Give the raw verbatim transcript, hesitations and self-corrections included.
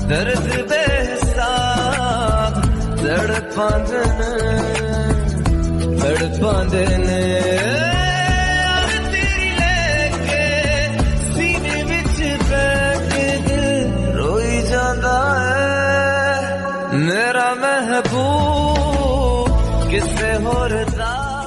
दर्द बेहिसाब तड़पांदे ने तड़पांदे ने तेरी लेके सीने विच बैठ के रोई जांदा है मेरा महबूब किसे होर दा